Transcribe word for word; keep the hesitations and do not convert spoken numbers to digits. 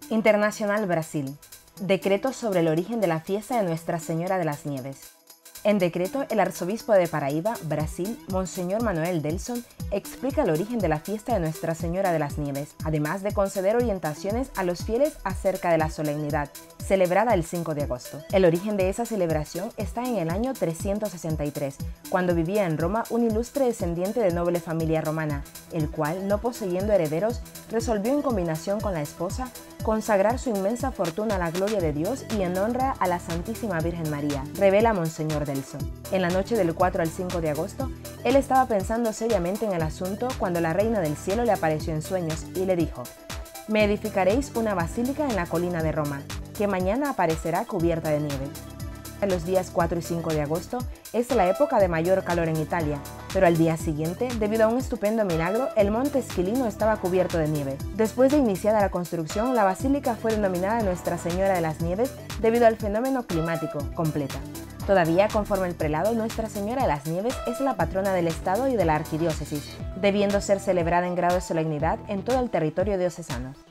Internacional Brasil. Decreto sobre el origen de la fiesta de Nuestra Señora de las Nieves. En decreto, el arzobispo de Paraíba, Brasil, Monseñor Manuel Delson, explica el origen de la fiesta de Nuestra Señora de las Nieves, además de conceder orientaciones a los fieles acerca de la solemnidad, celebrada el cinco de agosto. El origen de esa celebración está en el año trescientos sesenta y tres, cuando vivía en Roma un ilustre descendiente de noble familia romana, el cual, no poseyendo herederos, resolvió en combinación con la esposa consagrar su inmensa fortuna a la gloria de Dios y en honra a la Santísima Virgen María, revela Monseñor Delson. En la noche del cuatro al cinco de agosto, él estaba pensando seriamente en el asunto cuando la Reina del Cielo le apareció en sueños y le dijo: «Me edificaréis una basílica en la colina de Roma, que mañana aparecerá cubierta de nieve». Los días cuatro y cinco de agosto es la época de mayor calor en Italia, pero al día siguiente, debido a un estupendo milagro, el monte Esquilino estaba cubierto de nieve. Después de iniciada la construcción, la basílica fue denominada Nuestra Señora de las Nieves debido al fenómeno climático, completa. Todavía, conforme el prelado, Nuestra Señora de las Nieves es la patrona del Estado y de la Arquidiócesis, debiendo ser celebrada en grado de solemnidad en todo el territorio diocesano.